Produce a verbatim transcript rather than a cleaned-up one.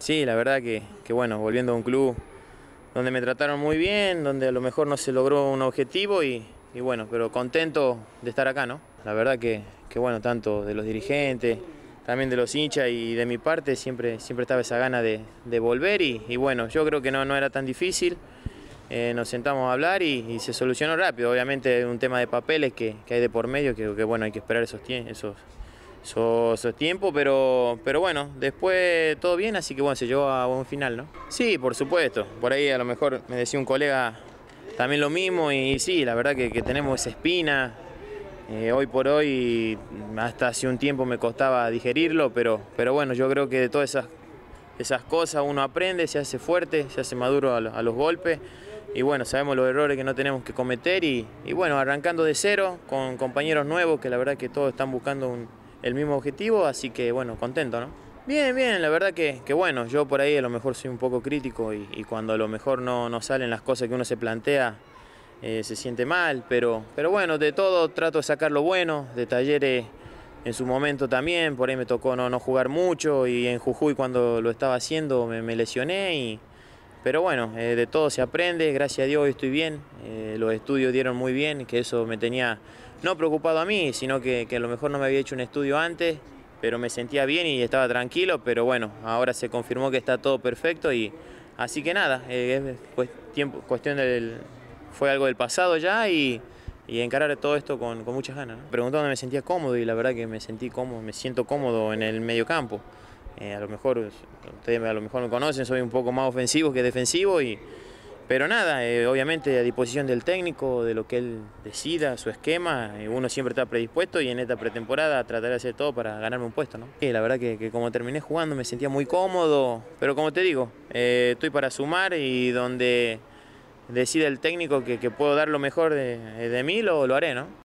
Sí, la verdad que, que bueno, volviendo a un club donde me trataron muy bien, donde a lo mejor no se logró un objetivo y, y bueno, pero contento de estar acá, ¿no? La verdad que, que bueno, tanto de los dirigentes, también de los hinchas y de mi parte siempre, siempre estaba esa gana de, de volver y, y bueno, yo creo que no, no era tan difícil. Eh, nos sentamos a hablar y, y se solucionó rápido. Obviamente es un tema de papeles que, que hay de por medio, que, que bueno, hay que esperar esos, esos, esos, esos tiempos, pero, pero bueno, después todo bien, así que bueno, se llegó a buen final, ¿no? Sí, por supuesto, por ahí a lo mejor me decía un colega también lo mismo y sí, la verdad que, que tenemos esa espina. Eh, hoy por hoy, hasta hace un tiempo me costaba digerirlo, pero, pero bueno, yo creo que de todas esas, esas cosas uno aprende, se hace fuerte, se hace maduro a, a los golpes y bueno, sabemos los errores que no tenemos que cometer y, y bueno, arrancando de cero con compañeros nuevos que la verdad que todos están buscando un, el mismo objetivo, así que bueno, contento, ¿no? Bien, bien, la verdad que, que bueno, yo por ahí a lo mejor soy un poco crítico y, y cuando a lo mejor no, no salen las cosas que uno se plantea, Eh, se siente mal, pero, pero bueno, de todo trato de sacar lo bueno, de Talleres en su momento también, por ahí me tocó no, no jugar mucho y en Jujuy cuando lo estaba haciendo me, me lesioné, y, pero bueno, eh, de todo se aprende, gracias a Dios hoy estoy bien, eh, los estudios dieron muy bien, que eso me tenía no preocupado a mí, sino que, que a lo mejor no me había hecho un estudio antes, pero me sentía bien y estaba tranquilo, pero bueno, ahora se confirmó que está todo perfecto y así que nada, eh, es tiempo, cuestión del... Fue algo del pasado ya y, y encarar todo esto con, con muchas ganas, ¿no? Preguntó dónde me sentía cómodo y la verdad que me sentí cómodo, me siento cómodo en el mediocampo. Eh, a lo mejor, ustedes a lo mejor me conocen, soy un poco más ofensivo que defensivo, y, pero nada, eh, obviamente a disposición del técnico, de lo que él decida, su esquema, eh, uno siempre está predispuesto y en esta pretemporada trataré de hacer todo para ganarme un puesto, ¿no? Y la verdad que, que como terminé jugando me sentía muy cómodo, pero como te digo, eh, estoy para sumar y donde decide el técnico que, que puedo dar lo mejor de, de mí, lo, lo haré, ¿no?